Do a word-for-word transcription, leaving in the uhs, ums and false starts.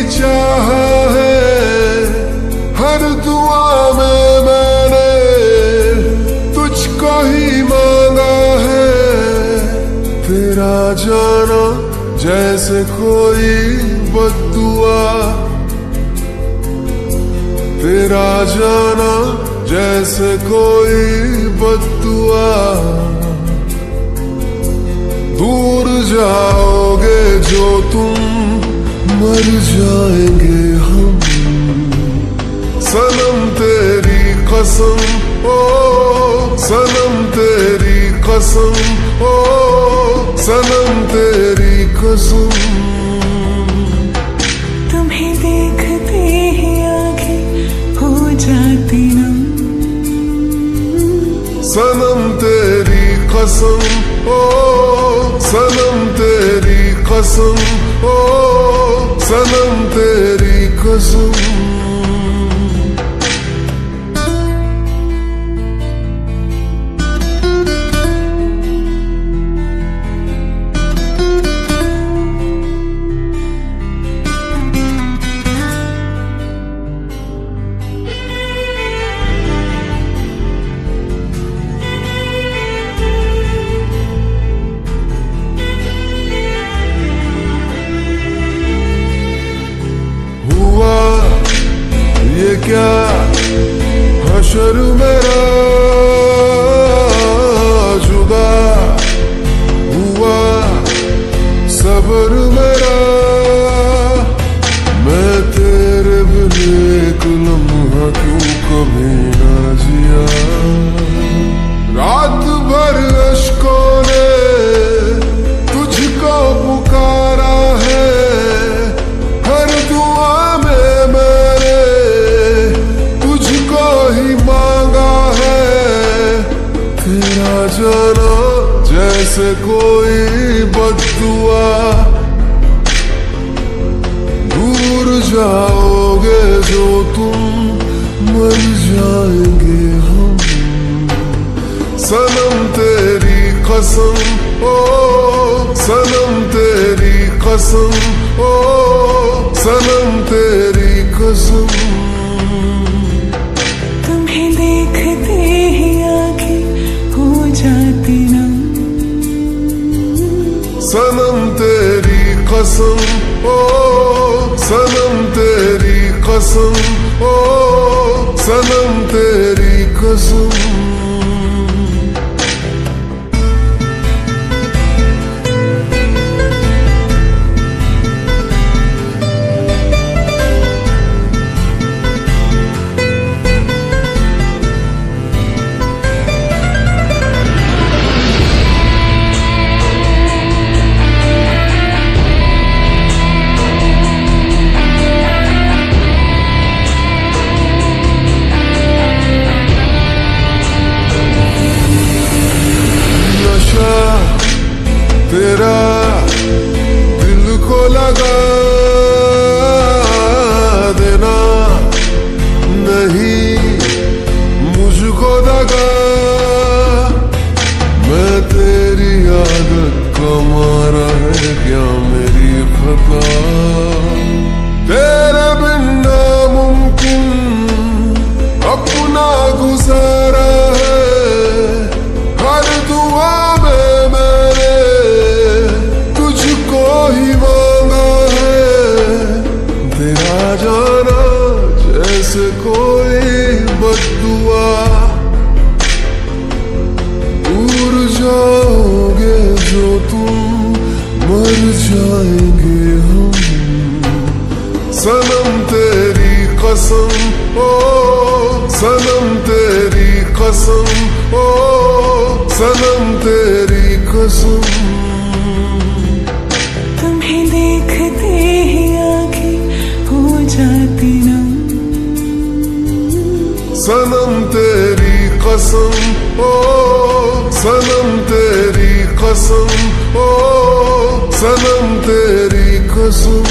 चाहा है, हर दुआ में मैंने तुझको ही मांगा है। तेरा जाना जैसे कोई बद्दुआ, तेरा जाना जैसे कोई बद्दुआ। दूर जाओगे जो तुम, मर जाएंगे हम। सनम तेरी कसम, ओ सनम तेरी कसम, ओ सनम तेरी कसम। तुम्हें देखते ही आंखें हो जाती नम। सनम तेरी कसम, ओ सनम तेरी कसम, ओ सनम तेरी कसम। ये क्या हशर मेरा जुदा हुआ, सब्र मेरा। मैं तेरे बिन एक लम्हा क्यों कभी ना जिया। रात भर अश्कों ने तुझको पुकारा है, हर दुआ में मैंने तुझको ही मांगा है। तेरा जाना जैसे कोई बद्दुआ, दूर जाओगे जो तुम, मर जाएंगे हम। सनम तेरी कसम, ओ सनम तेरी कसम, ओ सनम तेरी कसम। तुम्हें देखते ही आंखें हो जाती नम। सनम तेरी कसम, ओ सनम तेरी कसम, ओ सनम तेरी कसम। तेरा दिल को लगा देना, नहीं मुझको दगा। मैं तेरी आदत का मारा है क्या मेरी खता। तेरे बिन नामुमकिन अपना गुजारा है, हर दुआ में मैंने तुझको ही मांगा है। तेरा जाना जैसे कोई बद्दुआ, दूर जाओगे जो तुम, मर जाएंगे हम। सनम तेरी कसम, ओ सनम तेरी कसम, ओ सनम तेरी कसम। तुम्हें देखते ही आंखें हो जाती नम। सनम तेरी कसम, ओ सनम तेरी कसम, ओ सनम तेरी कसम।